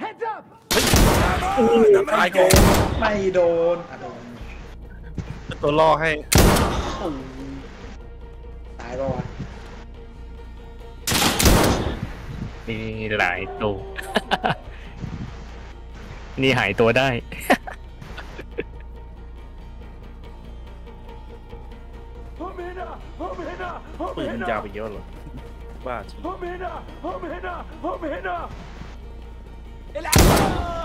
ตายโกงไม่โดนโดนตัวล่อให้ตายป่าวะมีหลายตัว นี่หายตัวได้ปืนยาวไปเยอะเหรอบ้าจริง